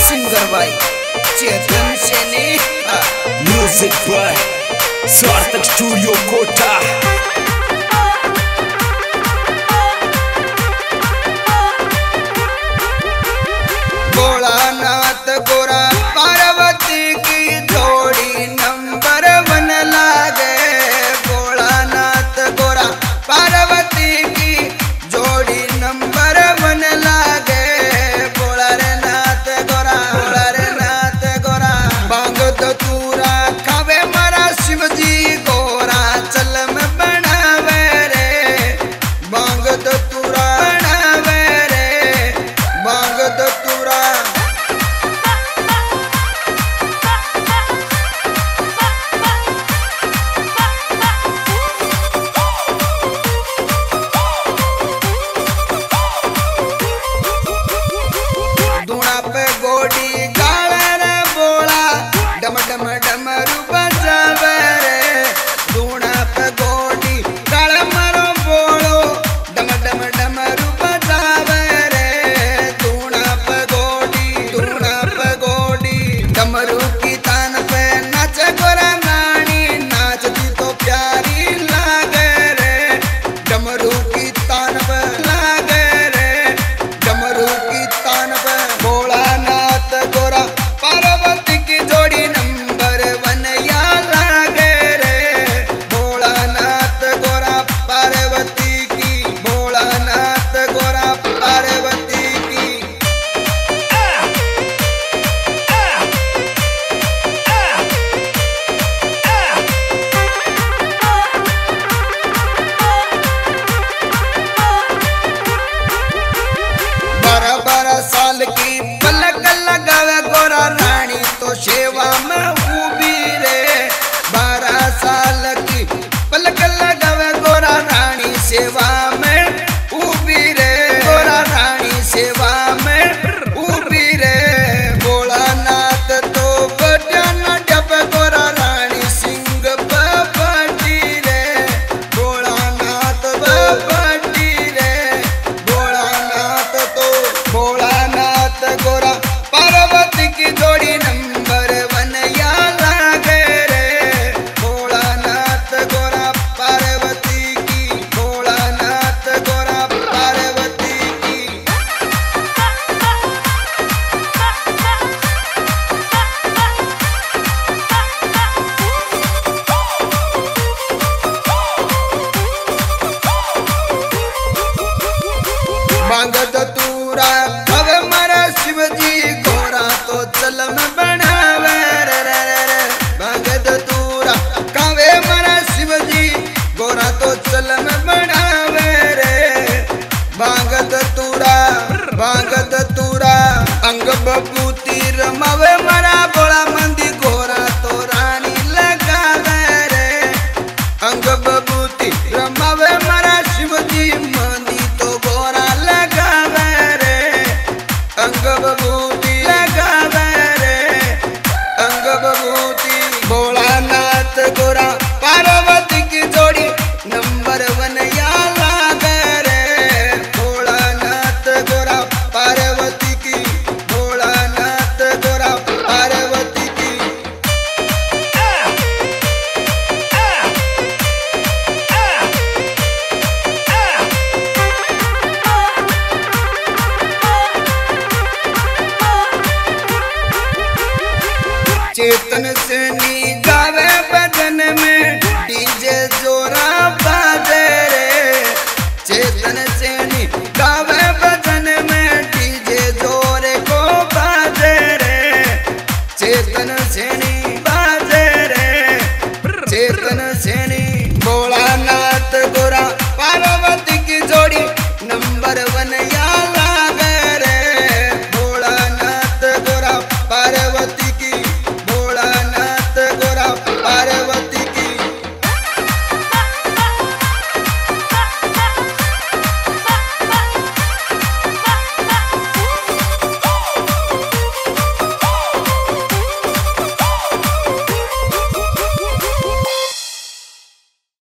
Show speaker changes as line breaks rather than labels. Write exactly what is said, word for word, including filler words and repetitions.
Singer by Chetan Saini,
music by Sarthak studio Kota.
Bholanath Gaura Parvati की जोड़ी number वन लागे। भोलानाथ गोरा पार्वती की जोड़ी नंबर वन लागे। भोला रे नाथ गोरा, भोला रे नाथ गोरा, बांग तो तूरा खावे मारा शिव जी गोरा चलम बनावे रे। बांग तो तूरा बनावे रे, बांग तो तूरा। दूना पे गोडी गावे रे बोला, डम डम डमरू बजावे रे। दूना पे गोडी गावे मारो बोलो, डम डम डमरू बजावे रे। दूना पे गोडी, दूना पे गोडी डमरू की तान पे नाचे गोरा नानी, नाचती तो प्यारी लागे रे। डमरू की तान पे लागे रे, डमरू की तान पे। भोलानाथ गोरा पार्वती की जोड़ी नंबर वन या लागे रे। भोलानाथ गोरा पार्वती की, भोलानाथ गोरा पार्वती की। बारह बारह साल की पलक लगावे गोरा रानी तो सेवा में उभी रे। बारह साल की पलक लगावे गोरा रानी सेवा में उभी रे। गोरा रानी सेवा में उभी रे। भोलानाथ तो बड़ा न डब गोरा रानी सिंह बड़ी रे। भोलानाथ बड़ी रे, भोलानाथ तो। भोलानाथ गोरा पार्वती की जोड़ी नंबर वन या लागे रे। भोलानाथ गोरा पार्वती की, भोलानाथ गोरा पार्वती की। मांगत तूरा खवे मारा शिव जी गोरा तो चलम बनावे रे रे रे रे। मांगत तूरा खवे मारा शिव जी गोरा तो चलम बनावे रे। मांगत तूरा, मांगत तूरा अंग बबूती रमावे मारा भोला मंदी गोरा तो रानी लगावे रे। अंग बबूती रमावे मारा शिव जी मंदी तो गोरा लगावे रे। अंग बबूती लगावे रे, अंग बबूती। भोलानाथ गोरा पार्वती की जोड़ी नंबर वन या लागे रे। भोलानाथ गोरा पार्वती की, भोलानाथ गोरा पार्वती की। चेतन सेनी